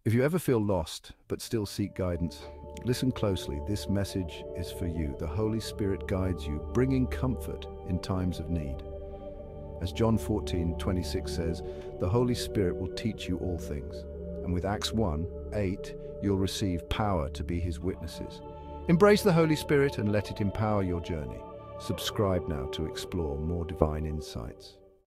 If you ever feel lost but still seek guidance, listen closely. This message is for you. The Holy Spirit guides you, bringing comfort in times of need. As John 14:26 says, the Holy Spirit will teach you all things. And with Acts 1:8, you'll receive power to be his witnesses. Embrace the Holy Spirit and let it empower your journey. Subscribe now to explore more divine insights.